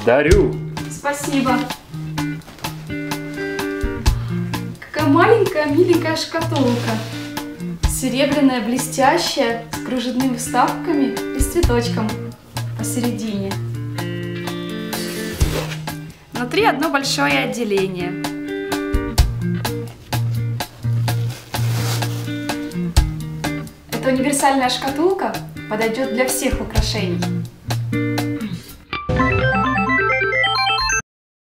Дарю. Спасибо. Какая маленькая, миленькая шкатулка. Серебряная, блестящая, с кружевными вставками и с цветочком посередине. Внутри одно большое отделение. Эта универсальная шкатулка подойдет для всех украшений.